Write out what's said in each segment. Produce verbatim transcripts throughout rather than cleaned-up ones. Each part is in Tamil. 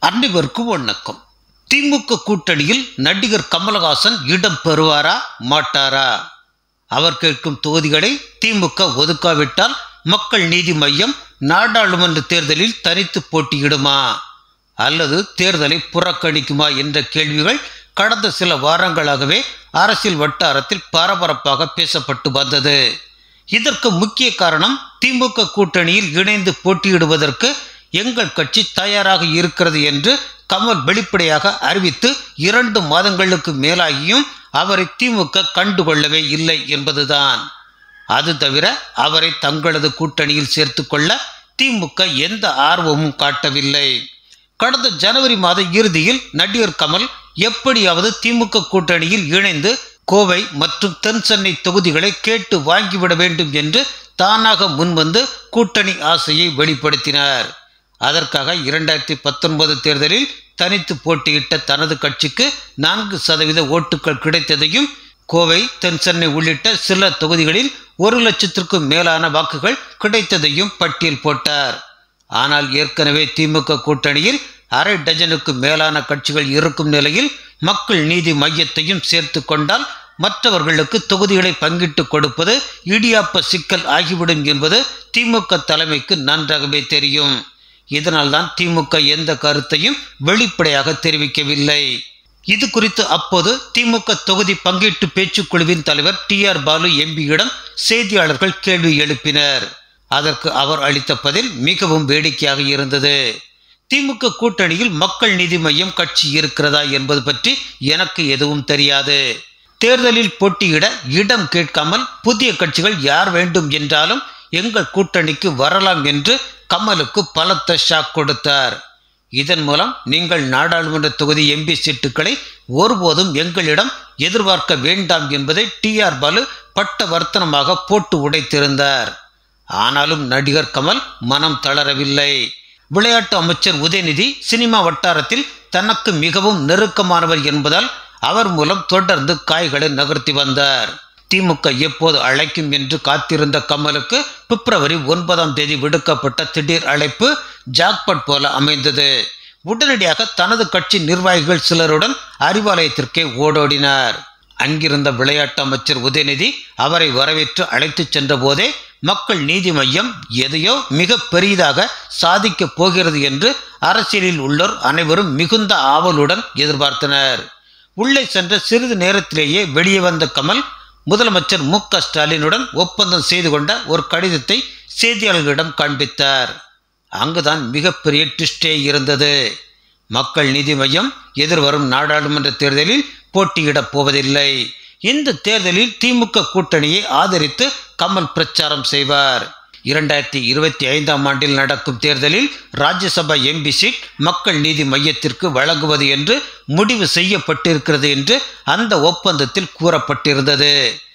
அனைவருக்கும் வணக்கம். திமுக கூட்டணியில் நடிகர் கமலஹாசன் இடம் பெறுவாரா மாட்டாரா? அவர் கேட்கும் தொகுதிகளை திமுக ஒதுக்காவிட்டால் மக்கள் நீதி மய்யம் நாடாளுமன்ற தேர்தலில் தனித்து போட்டியிடுமா அல்லது தேர்தலை புறக்கணிக்குமா என்ற கேள்விகள் கடந்த சில வாரங்களாகவே அரசியல் வட்டாரத்தில் பரபரப்பாக பேசப்பட்டு வந்தது. இதற்கு முக்கிய காரணம் திமுக கூட்டணியில் இணைந்து போட்டியிடுவதற்கு எங்கள் கட்சி தயாராக இருக்கிறது என்று கமல் வெளிப்படையாக அறிவித்து இரண்டு மாதங்களுக்கு மேலாகியும் அவரை திமுக கண்டுகொள்ளவே இல்லை என்பதுதான். அது தவிர அவரை தங்களது கூட்டணியில் சேர்த்து கொள்ள திமுக எந்த ஆர்வமும் காட்டவில்லை. கடந்த ஜனவரி மாத இறுதியில் நடிகர் கமல் எப்படியாவது திமுக கூட்டணியில் இணைந்து கோவை மற்றும் தென் சென்னை தொகுதிகளை கேட்டு வாங்கிவிட வேண்டும் என்று தானாக முன்வந்து கூட்டணி ஆசையை வெளிப்படுத்தினார். அதற்காக இரண்டாயிரத்தி பத்தொன்பது தேர்தலில் தனித்து போட்டியிட்ட தனது கட்சிக்கு நான்கு சதவீத ஓட்டுகள் கிடைத்ததையும் கோவை தென் சென்னை உள்ளிட்ட சில தொகுதிகளில் ஒரு லட்சத்திற்கும் மேலான வாக்குகள் கிடைத்ததையும் பட்டியல் போட்டார். ஆனால் ஏற்கனவே திமுக கூட்டணியில் அரை டஜனுக்கு மேலான கட்சிகள் இருக்கும் நிலையில் மக்கள் நீதி மையத்தையும் சேர்த்து கொண்டால் மற்றவர்களுக்கு தொகுதிகளை பங்கிட்டு கொடுப்பது இடியாப்ப சிக்கல் ஆகிவிடும் என்பது திமுக தலைமைக்கு நன்றாகவே தெரியும். இதனால்தான் திமுக எந்த கருத்தையும் வெளிப்படையாக தெரிவிக்கவில்லை. இது குறித்து அப்போது திமுக தொகுதி பங்கீட்டு பேச்சுக்குழுவின் தலைவர் டி ஆர் பாலு எம்பியிடம் செய்தியாளர்கள் கேள்வி எழுப்பினர். அதற்கு அவர் அளித்த பதில் மிகவும் வேடிக்கையாக இருந்தது. திமுக கூட்டணியில் மக்கள் நீதி மய்யம் கட்சி இருக்கிறதா என்பது பற்றி எனக்கு எதுவும் தெரியாது. தேர்தலில் போட்டியிட இடம் கேட்காமல் புதிய கட்சிகள் யார் வேண்டும் என்றாலும் எங்கள் கூட்டணிக்கு வரலாம் என்று கமலுக்கு பலத்த ஷாக் கொடுத்தார். இதன் மூலம் நீங்கள் நாடாளுமன்ற தொகுதி எம்பி சீட்டுகளை ஒருபோதும் எங்களிடம் எதிர்பார்க்க வேண்டாம் என்பதை டி ஆர் பாலு பட்ட வர்த்தனமாக போட்டு உடைத்திருந்தார். ஆனாலும் நடிகர் கமல் மனம் தளரவில்லை. விளையாட்டு அமைச்சர் உதயநிதி சினிமா வட்டாரத்தில் தனக்கு மிகவும் நெருக்கமானவர் என்பதால் அவர் மூலம் தொடர்ந்து காய்களை நகர்த்தி வந்தார். திமுக எப்போது அழைக்கும் என்று காத்திருந்த கமலுக்கு பிப்ரவரி ஒன்பதாம் தேதி விடுக்கப்பட்ட திடீர் அழைப்பு ஜாக்பாட் போல அமைந்தது. உடனடியாக தனது கட்சி நிர்வாகிகள் சிலருடன் அறிவாலயத்திற்கே ஓடோடினார். அங்கிருந்த விளையாட்டு அமைச்சர் உதயநிதி அவரை வரவேற்று அழைத்து சென்ற போதே மக்கள் நீதி மய்யம் எதையோ மிக பெரிதாக சாதிக்கப் போகிறது என்று அரசியலில் உள்ளோர் அனைவரும் மிகுந்த ஆவலுடன் எதிர்பார்த்தனர். உள்ளே சென்ற சிறிது நேரத்திலேயே வெளியே வந்த கமல் முதலமைச்சர் மு க ஸ்டாலினுடன் ஒப்பந்தம் செய்து கொண்ட ஒரு கடிதத்தை செய்தியாளர்களிடம் காண்பித்தார். அங்குதான் மிகப்பெரிய ட்விஸ்டே இருந்தது. மக்கள் நீதி மய்யம் எதிர்வரும் நாடாளுமன்ற தேர்தலில் போட்டியிடப் போவதில்லை. இந்த தேர்தலில் திமுக கூட்டணியை ஆதரித்து கமல் பிரச்சாரம் செய்வார். இரண்டாயிரத்தி இருபத்தி ஐந்தாம் ஆண்டில் நடக்கும் தேர்தலில் ராஜ்யசபா எம்பி சீட் மக்கள் நீதி மையத்திற்கு வழங்குவது என்று முடிவு செய்யப்பட்டிருக்கிறது என்று அந்த ஒப்பந்தத்தில் கூறப்பட்டிருந்தது.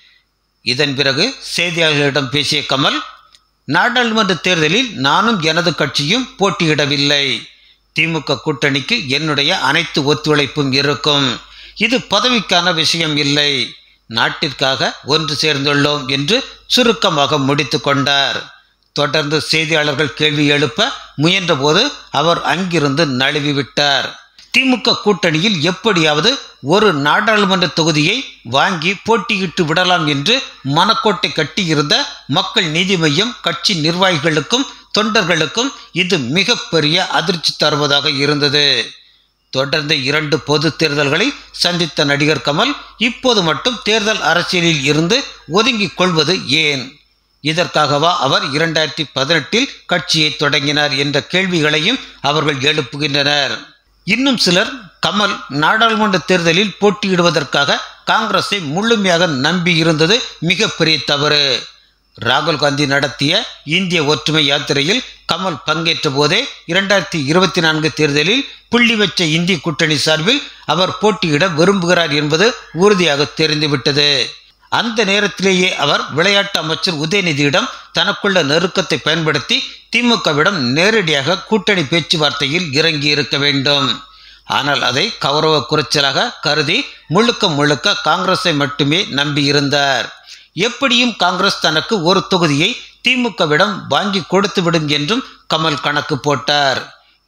இதன் பிறகு செய்தியாளர்களிடம் பேசிய கமல், நாடாளுமன்ற தேர்தலில் நானும் எனது கட்சியும் போட்டியிடவில்லை. திமுக கூட்டணிக்கு என்னுடைய அனைத்து ஒத்துழைப்பும் இருக்கும். இது பதவிக்கான விஷயம் இல்லை, நாட்டிற்காக ஒன்று சேர்ந்துள்ளோம் என்று சுருக்கமாக முடித்து கொண்டார். தொடர்ந்து செய்தியாளர்கள் கேள்வி எழுப்ப முயன்ற போது அவர் அங்கிருந்து நழுவி விட்டார். திமுக கூட்டணியில் எப்படியாவது ஒரு நாடாளுமன்ற தொகுதியை வாங்கி போட்டியிட்டு விடலாம் என்று மனக்கோட்டை கட்டியிருந்த மக்கள் நீதி மய்யம் கட்சி நிர்வாகிகளுக்கும் தொண்டர்களுக்கும் இது மிகப்பெரிய அதிர்ச்சி தருவதாக இருந்தது. தொடர்ந்து இரண்டு பொது தேர்தல்களை சந்தித்த நடிகர் கமல் இப்போது மட்டும் தேர்தல் அரசியலில் இருந்து ஒதுங்கிக் கொள்வது ஏன்? இதற்காகவா அவர் இரண்டாயிரத்தி பதினெட்டில் கட்சியை தொடங்கினார் என்ற கேள்விகளையும் அவர்கள் எழுப்புகின்றனர். இன்னும் சிலர் கமல் நாடாளுமன்ற தேர்தலில் போட்டியிடுவதற்காக காங்கிரஸை முழுமையாக நம்பி இருந்தது மிகப்பெரிய தவறு. ராகுல் காந்தி நடத்திய இந்திய ஒற்றுமை யாத்திரையில் கமல் பங்கேற்ற போதே இரண்டாயிரத்தி இருபத்தி நான்கு தேர்தலில் புள்ளி வச்ச இந்திய கூட்டணி சார்பில் அவர் போட்டியிட விரும்புகிறார் என்பது உறுதியாக தெரிந்துவிட்டது. அந்த நேரத்திலேயே அவர் விளையாட்டு அமைச்சர் உதயநிதியிடம் தனக்குள்ள நெருக்கத்தை பயன்படுத்தி திமுகவிடம் நேரடியாக கூட்டணி பேச்சுவார்த்தையில் இறங்கி இருக்க வேண்டும். ஆனால் அதை கௌரவ குறைச்சலாக கருதி முழுக்க முழுக்க காங்கிரஸை மட்டுமே நம்பியிருந்தார். எப்படியும் காங்கிரஸ் தனக்கு ஒரு தொகுதியை திமுகவிடம் வாங்கி கொடுத்துவிடும் என்றும் கமல் கணக்கு போட்டார்.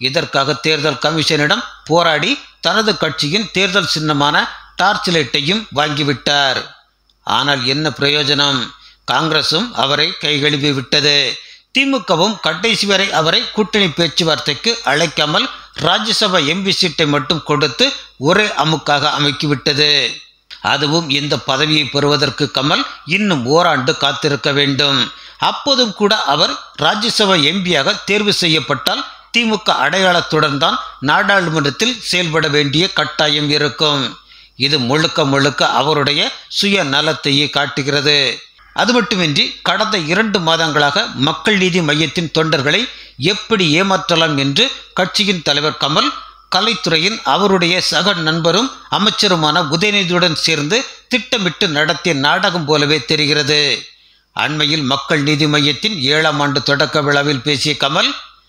இதற்காக தேர்தல் கமிஷனிடம் போராடி தனது கட்சியின் தேர்தல் சின்னமான டார்ச் லைட்டையும் வாங்கிவிட்டார். ஆனால் என்ன பிரயோஜனம்? காங்கிரசும் அவரை கைகழுவி விட்டது. திமுகவும் கடைசி வரை அவரை கூட்டணி பேச்சுவார்த்தைக்கு அழைக்காமல் ராஜ்யசபா எம்பி சீட்டை மட்டும் கொடுத்து ஒரே அமுக்காக அமைக்கிவிட்டது. அதுவும் இந்த பதவியை பெறுவதற்கு கமல் இன்னும் ஓராண்டு காத்திருக்க வேண்டும். அப்போதும் கூட அவர் ராஜ்யசபா எம்பியாக தேர்வு செய்யப்பட்டால் திமுக அடையாளத்துடன் தான் நாடாளுமன்றத்தில் செயல்பட வேண்டிய கட்டாயம் இருக்கும். இது முழுக்க முழுக்க அவருடைய சுய நலத்தையே காட்டுகிறது. அது மட்டுமின்றி கடந்த இரண்டு மாதங்களாக மக்கள் நீதி மையத்தின் தொண்டர்களை எப்படி ஏமாற்றலாம் என்று கட்சியின் தலைவர் கமல் கலைத்துறையின் அவருடைய சக நண்பரும் அமைச்சருமான உதயநிதியுடன் சேர்ந்து திட்டமிட்டு நடத்திய நாடகம் போலவே தெரிகிறது. அண்மையில் மக்கள் நீதி மையத்தின் ஏழாம் ஆண்டு தொடக்க விழாவில் பேசிய கமல்,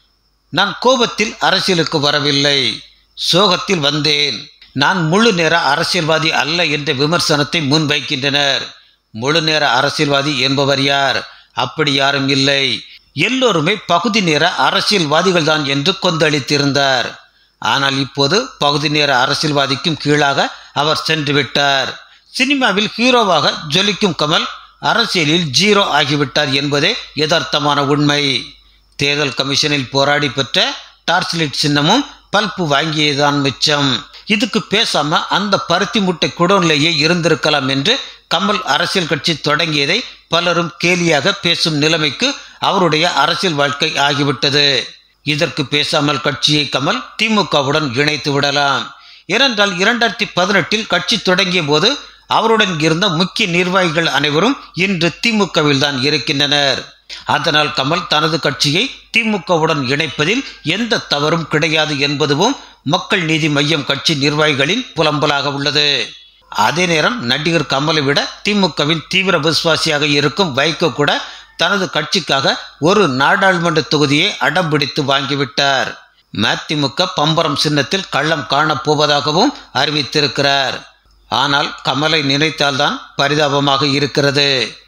நான் கோபத்தில் அரசியலுக்கு வரவில்லை, சோகத்தில் வந்தேன். நான் முழு நேர அரசியல்வாதி அல்ல என்ற விமர்சனத்தை முன்வைக்கின்றனர். முழு நேர அரசியல்வாதி என்பவர் யார்? அப்படி யாரும் இல்லை. எல்லோருமே பகுதி நேர அரசியல்வாதிகள் தான் என்று கொந்தளித்திருந்தார். ஆனால் இப்போது பகுதி நேர அரசியல்வாதிக்கும் கீழாக அவர் சென்று விட்டார். சினிமாவில் ஹீரோவாக ஜொலிக்கும் கமல் அரசியலில் ஜீரோ ஆகிவிட்டார் என்பதே யதார்த்தமான உண்மை. தேர்தல் கமிஷனில் போராடி பெற்ற டார்ச் லைட் சின்னமும் பல்பு வாங்கியதுதான் மிச்சம். இதுக்கு பேசாம அந்த பருத்தி முட்டை குடோன்லேயே இருந்திருக்கலாம் என்று கமல் அரசியல் கட்சி தொடங்கியதை பலரும் கேலியாக பேசும் நிலைமைக்கு அவருடைய அரசியல் வாழ்க்கை ஆகிவிட்டது. இதற்கு பேசாமல் கட்சியை கமல் திமுகவுடன் இணைத்து விடலாம். ஏனென்றால் இரண்டாயிரத்தி பதினெட்டில் கட்சி தொடங்கிய போது அவருடன் இருந்த முக்கிய நிர்வாகிகள் அனைவரும் இன்று திமுகவில் தான் இருக்கின்றனர். அதனால் கமல் தனது கட்சியை திமுகவுடன் இணைப்பதில் எந்த தவறும் கிடையாது என்பதுவும் மக்கள் நீதி மையம் கட்சி நிர்வாகிகளின் புலம்பலாக உள்ளது. அதே நேரம் நடிகர் கமலை விட திமுகவின் தீவிர விசுவாசியாக இருக்கும் வைகோ கூட தனது கட்சிக்காக ஒரு நாடாளுமன்ற தொகுதியை அடம் பிடித்து வாங்கிவிட்டார். மதிமுக பம்பரம் சின்னத்தில் கள்ளம் காணப்போவதாகவும் அறிவித்திருக்கிறார். ஆனால் கமலை நினைத்தால்தான் பரிதாபமாக இருக்கிறது.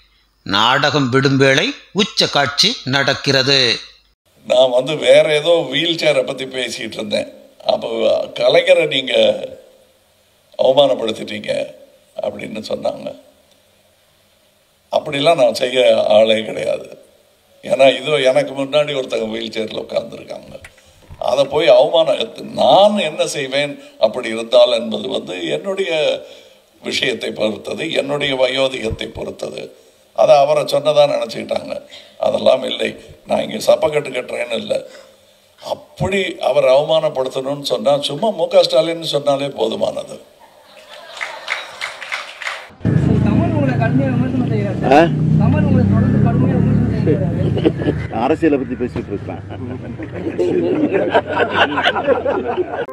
நாடகம் விடும் வேளை உச்ச காட்சி நடக்கிறது. நான் வந்து வேற ஏதோ வீல் சேரை பற்றி பேசிகிட்டு இருந்தேன். அப்போ கலைஞரை நீங்கள் அவமானப்படுத்திட்டீங்க அப்படின்னு சொன்னாங்க. அப்படிலாம் நான் செய்ய ஆளே கிடையாது. ஏன்னா இதோ எனக்கு முன்னாடி ஒருத்தங்க வீல் சேரில் உட்கார்ந்துருக்காங்க. அதை போய் அவமானம் நான் என்ன செய்வேன் அப்படி இருந்தால் என்பது வந்து என்னுடைய விஷயத்தை பொறுத்தது, என்னுடைய வயோதிகத்தை பொறுத்தது. அதை அவரை சொன்னதான் நினச்சிக்கிட்டாங்க. அதெல்லாம் இல்லை. நான் இங்கே சப்பக்கட்டு கட்டுறேன்னு இல்லை. அப்படி அவர் அவமானப்படுத்தணும்னு சொன்னால் சும்மா மு க ஸ்டாலின் சொன்னாலே போதுமானது. அரசியலை பற்றி பேசிட்டு இருப்பேன்.